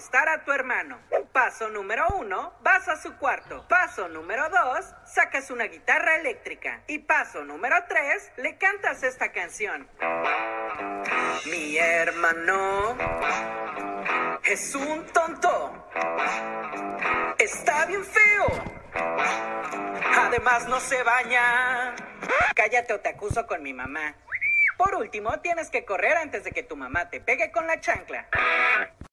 molestar a tu hermano. Paso número 1, vas a su cuarto. Paso número 2, sacas una guitarra eléctrica. Y paso número 3, le cantas esta canción. Mi hermano es un tonto. Está bien feo. Además no se baña. Cállate o te acuso con mi mamá. Por último, tienes que correr antes de que tu mamá te pegue con la chancla.